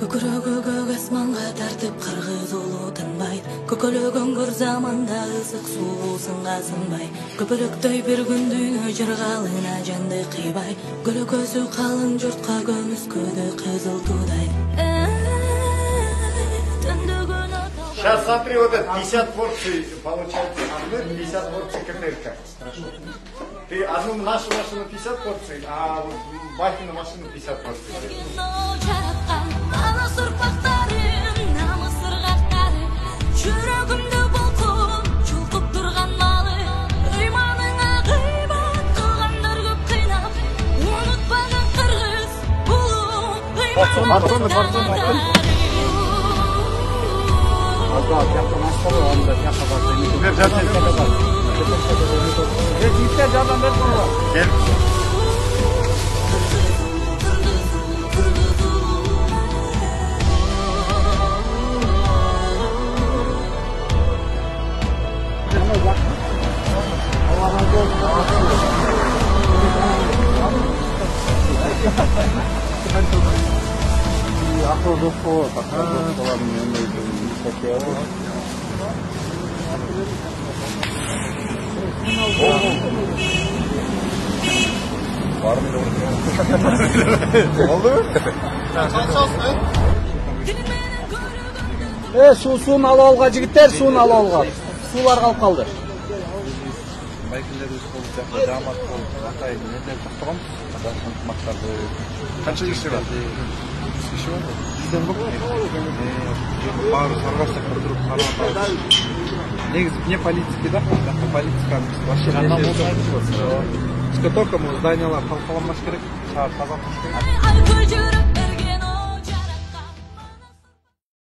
Көкірегі көк асманға тартып қырғыз ұлы тынбайды. Көкөлөгөн көр заманда ысык суусун казынбай. Көпөлөктөй бір күн дүйнө жыргалына жанды кыйбай. Көлө көзү калың журтка көмүскөдө кызыл тудай. Сейчас смотри, вот это 50 порций получается, 50 порций котлетка. Ты одну нашу машину 50 порций, а вот Бахину машину 50 порций. Суун алып алга жигиттер, суун алып алга. Суулар калып калды. Қанша киши бар? Киши бар? Бизден көп. Баары сарбаздык кырдырып карап атат. Негизи не политика да, политиканы вообще не. Только мы зданиялар талкаламаш керек, шаар тазартыш керек.